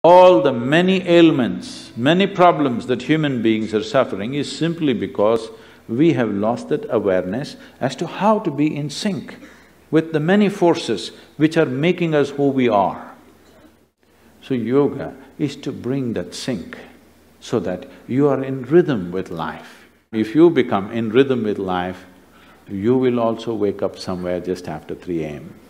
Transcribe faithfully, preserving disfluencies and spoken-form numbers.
All the many ailments, many problems that human beings are suffering is simply because we have lost that awareness as to how to be in sync with the many forces which are making us who we are. So yoga is to bring that sync so that you are in rhythm with life. If you become in rhythm with life, you will also wake up somewhere just after three A M